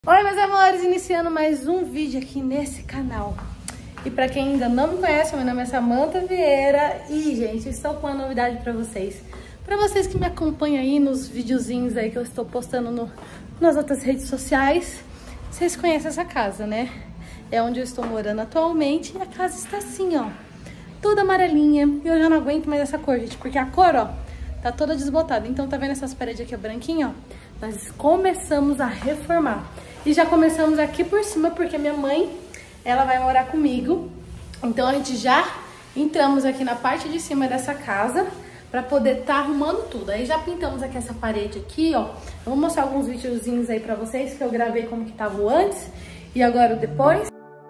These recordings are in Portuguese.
Oi, meus amores, iniciando mais um vídeo aqui nesse canal. E pra quem ainda não me conhece, meu nome é Samantha Vieira e, gente, estou com uma novidade pra vocês. Pra vocês que me acompanham aí nos videozinhos aí que eu estou postando nas outras redes sociais, vocês conhecem essa casa, né? É onde eu estou morando atualmente e a casa está assim, ó, toda amarelinha. E eu já não aguento mais essa cor, gente, porque a cor, ó, tá toda desbotada. Então tá vendo essas paredes aqui, ó, branquinha, ó? Nós começamos a reformar. E já começamos aqui por cima, porque minha mãe, ela vai morar comigo. Então a gente já entramos aqui na parte de cima dessa casa pra poder tá arrumando tudo. Aí já pintamos aqui essa parede aqui, ó. Eu vou mostrar alguns videozinhos aí pra vocês que eu gravei como que tava o antes e agora o depois.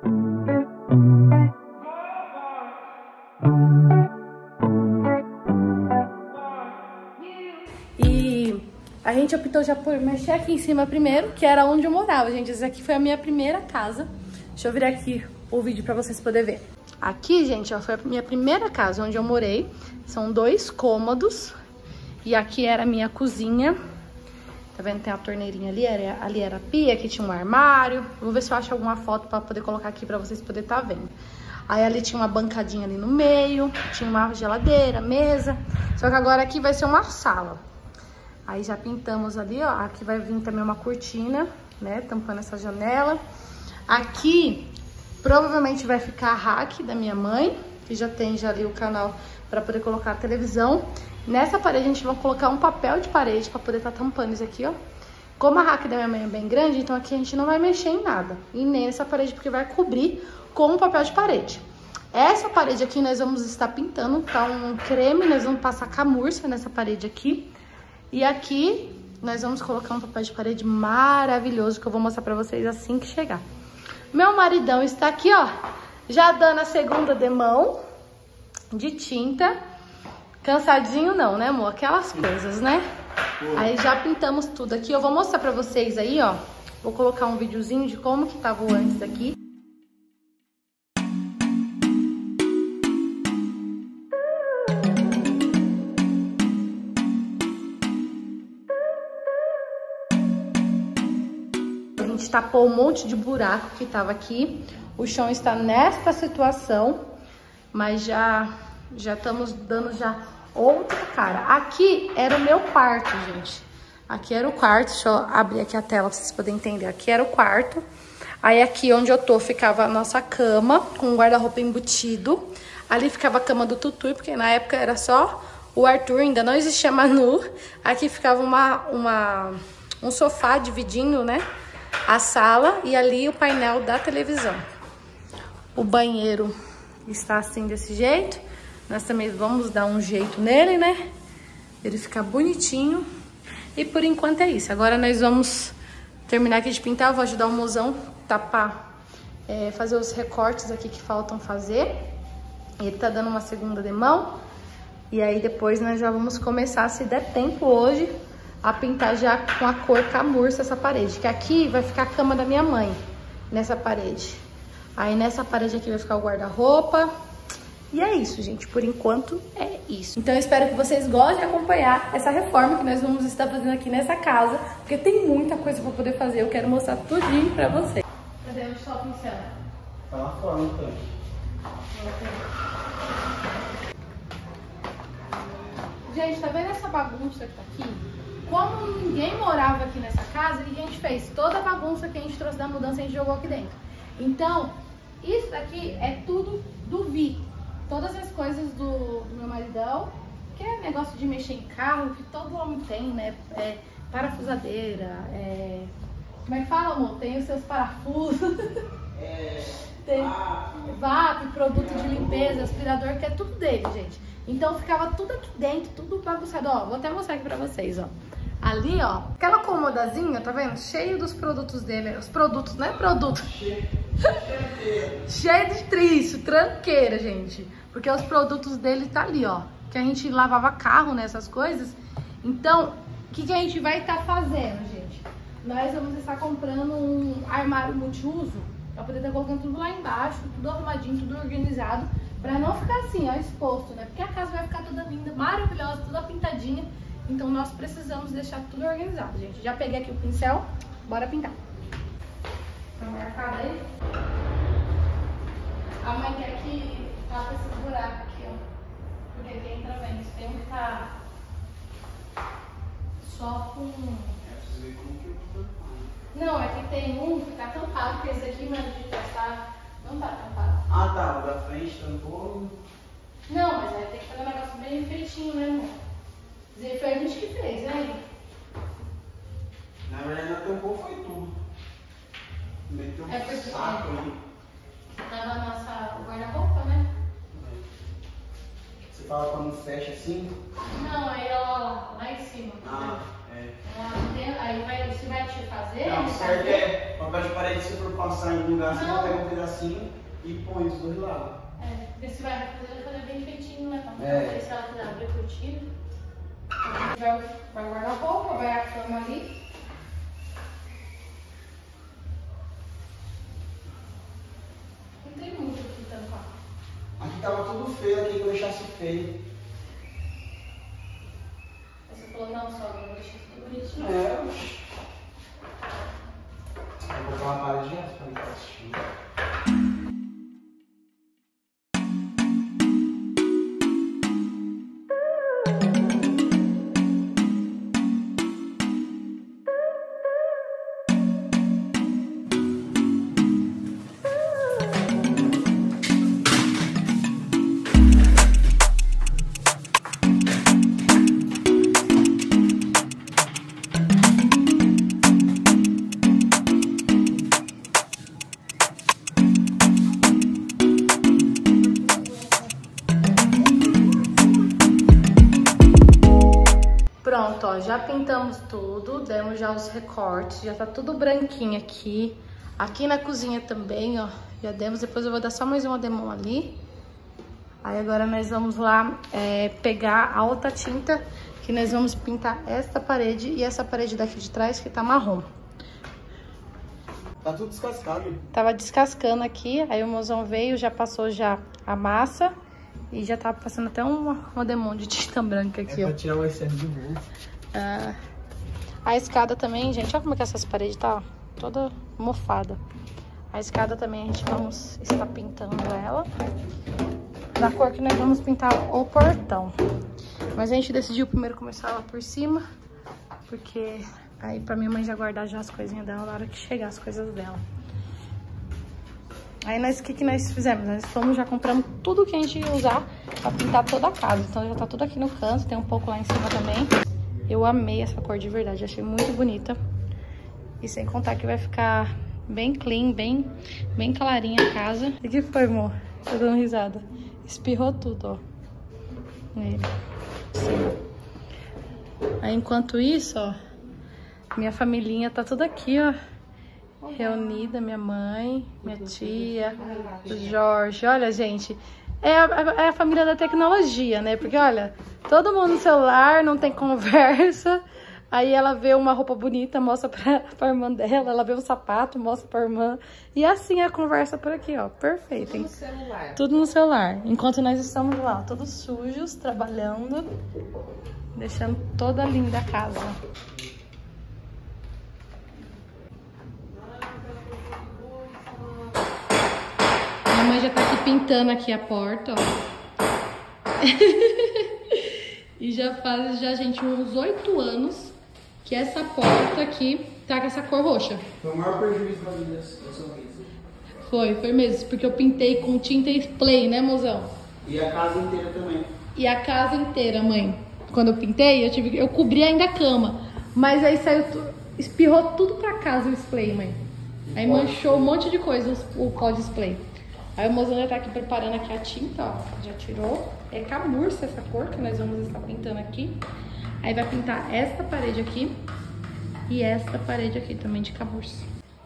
A gente optou já por mexer aqui em cima primeiro, que era onde eu morava, gente. Essa aqui foi a minha primeira casa. Deixa eu virar aqui o vídeo pra vocês poderem ver. Aqui, gente, ó, foi a minha primeira casa onde eu morei. São 2 cômodos. E aqui era a minha cozinha. Tá vendo? Tem a torneirinha ali. Ali era a pia, aqui tinha um armário. Vou ver se eu acho alguma foto pra poder colocar aqui pra vocês poderem tá vendo. Aí ali tinha uma bancadinha ali no meio. Tinha uma geladeira, mesa. Só que agora aqui vai ser uma sala. Aí já pintamos ali, ó, aqui vai vir também uma cortina, né, tampando essa janela. Aqui, provavelmente vai ficar a rack da minha mãe, que já tem já ali o canal para poder colocar a televisão. Nessa parede a gente vai colocar um papel de parede para poder estar tampando isso aqui, ó. Como a rack da minha mãe é bem grande, então aqui a gente não vai mexer em nada. E nem nessa parede, porque vai cobrir com um papel de parede. Essa parede aqui nós vamos estar pintando, tá um creme, nós vamos passar camurça nessa parede aqui. E aqui nós vamos colocar um papel de parede maravilhoso que eu vou mostrar pra vocês assim que chegar. Meu maridão está aqui, ó, já dando a segunda demão de tinta. Cansadinho não, né, amor? Aquelas coisas, né? Aí já pintamos tudo aqui. Eu vou mostrar pra vocês aí, ó. Vou colocar um videozinho de como que tava o antes aqui. Tapou um monte de buraco que tava aqui. O chão está nesta situação, mas já estamos dando já outra cara. Aqui era o meu quarto, gente. Aqui era o quarto. Deixa eu abrir aqui a tela pra vocês poderem entender. Aqui era o quarto. Aí aqui onde eu tô ficava a nossa cama com um guarda-roupa embutido. Ali ficava a cama do Tutu, porque na época era só o Arthur, ainda não existia Manu. Aqui ficava um sofá dividindo, né, a sala, e ali o painel da televisão. O banheiro está assim, desse jeito. Nós também vamos dar um jeito nele, né? Ele ficar bonitinho. E por enquanto é isso. Agora nós vamos terminar aqui de pintar. Eu vou ajudar o mozão tapar, fazer os recortes aqui que faltam fazer. Ele tá dando uma segunda demão. E aí depois nós já vamos começar, se der tempo hoje, a pintar já com a cor camurça essa parede. Que aqui vai ficar a cama da minha mãe, nessa parede. Aí nessa parede aqui vai ficar o guarda-roupa. E é isso, gente. Por enquanto é isso. Então eu espero que vocês gostem de acompanhar essa reforma que nós vamos estar fazendo aqui nessa casa. Porque tem muita coisa pra poder fazer. Eu quero mostrar tudinho pra vocês. Cadê? Onde está o pincel? Tá lá fora, no tanque. Gente, tá vendo essa bagunça que tá aqui? Como ninguém morava aqui nessa casa, o que a gente fez? Toda a bagunça que a gente trouxe da mudança, a gente jogou aqui dentro. Então, isso daqui é tudo do Vi. Todas as coisas do meu maridão, que é negócio de mexer em carro, que todo homem tem, né? Parafusadeira, como é que fala, amor? Tem os seus parafusos. Tem VAP, produto de limpeza, aspirador, que é tudo dele, gente. Então ficava tudo aqui dentro, tudo bagunçado. Ó, vou até mostrar aqui pra vocês, ó. Ali, ó, aquela comodazinha, tá vendo? Cheio dos produtos dele. Os produtos, não é produto. Cheio de triço, tranqueira, gente. Porque os produtos dele tá ali, ó. Que a gente lavava carro, né, essas coisas. Então, o que a gente vai estar fazendo, gente? Nós vamos estar comprando um armário multiuso pra poder estar colocando tudo lá embaixo, tudo arrumadinho, tudo organizado. Pra não ficar assim, ó, exposto, né? Porque a casa vai ficar toda linda, maravilhosa, toda pintadinha. Então nós precisamos deixar tudo organizado, gente. Já peguei aqui o pincel, bora pintar. diferentes. Tem um que tá só com... Não, é que tem um que tá tampado, que esse aqui, mas de trás não tá tampado. Ah, tá. O da frente tampou. Não, mas aí tem que fazer um negócio bem feitinho, né, amor? Dizer, foi a gente que fez, né? Na verdade, não tampou, foi tudo. Meteu um saco ali. Tava a nossa guarda-roupa, né? Você fala quando fecha assim? Não, aí ó, lá em cima. Ah, é. Aí você vai te fazer? Não, certo é papel de parede, se for passar em um lugar assim, Não. pega um pedacinho e põe os dois lados. É, porque você vai fazer bem feitinho, né? Pra É. ver se ela quiser abrir por tiro. Vai guardar a roupa, vai a cama ali. Não tem muito o que tampar. Aqui tava tudo feio, aqui que eu deixasse feio. Você falou, não, sogra, eu deixei tudo bonitinho. É, oxi. Vou colocar uma parede de aço pra não ficar assistindo. Pronto, ó, já pintamos tudo, demos já os recortes, já tá tudo branquinho aqui. Aqui na cozinha também, ó, já demos, depois eu vou dar só mais uma demão ali. Aí agora nós vamos lá pegar a outra tinta, que nós vamos pintar esta parede e essa parede daqui de trás, que tá marrom. Tá tudo descascado. Tava descascando aqui, aí o mozão veio, já passou já a massa. E já tá passando até uma demão de tinta branca aqui, É ó. pra tirar o excesso de burro. A escada também, gente, olha como é que essas paredes tá toda mofada. A escada também a gente vamos estar pintando ela. Da cor que nós vamos pintar o portão. Mas a gente decidiu primeiro começar lá por cima. Porque aí pra minha mãe já guardar já as coisinhas dela na hora que chegar as coisas dela. Aí o que nós fizemos? Nós fomos, já compramos tudo que a gente ia usar pra pintar toda a casa. Então já tá tudo aqui no canto, tem um pouco lá em cima também. Eu amei essa cor de verdade, achei muito bonita. E sem contar que vai ficar bem clean, bem clarinha a casa. O que foi, amor? Tô dando risada. Espirrou tudo, ó. Nele. Sim. Aí enquanto isso, ó, minha familhinha tá tudo aqui, ó. Reunida, minha mãe, minha tia, o Jorge. Olha, gente, é a família da tecnologia, né? Porque, olha, todo mundo no celular, não tem conversa. Aí ela vê uma roupa bonita, mostra pra irmã dela. Ela vê um sapato, mostra pra irmã. E assim é a conversa por aqui, ó. Perfeito, hein? Tudo no celular. Tudo no celular. Enquanto nós estamos lá, todos sujos, trabalhando. Deixando toda linda a casa. A mãe já tá aqui pintando aqui a porta, ó. E já faz, gente, uns 8 anos que essa porta aqui tá com essa cor roxa. Foi o maior prejuízo da vida dessa vez. Foi mesmo, porque eu pintei com tinta spray, né, mozão? E a casa inteira também. E a casa inteira, mãe. Quando eu pintei, eu cobri ainda a cama. Mas aí saiu, espirrou tudo pra casa o spray, mãe. Aí manchou um monte de coisa o pó de spray. Aí o mozão já tá aqui preparando aqui a tinta, ó. Já tirou. É camurça essa cor que nós vamos estar pintando aqui. Aí vai pintar esta parede aqui e esta parede aqui também de camurça.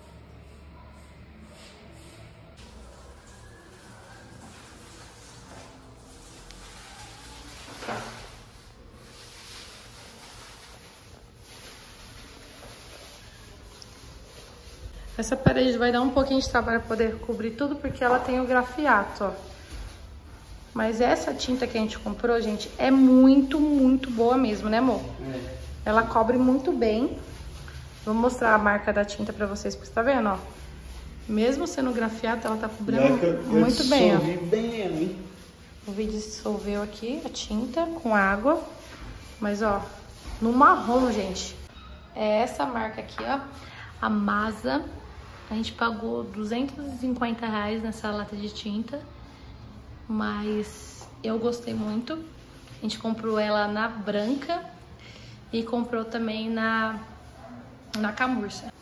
Essa parede vai dar um pouquinho de trabalho para poder cobrir tudo, porque ela tem o grafiato, ó. Mas essa tinta que a gente comprou, gente, é muito boa mesmo, né, amor? É. Ela cobre muito bem. Vou mostrar a marca da tinta pra vocês, porque você tá vendo, ó. Mesmo sendo grafiato, ela tá cobrindo muito bem, ó. Bem ela, hein? O vídeo dissolveu aqui a tinta com água. Mas, ó, no marrom, gente. É essa marca aqui, ó. A Masa. A gente pagou R$250 nessa lata de tinta. Mas eu gostei muito. A gente comprou ela na branca. E comprou também na camurça.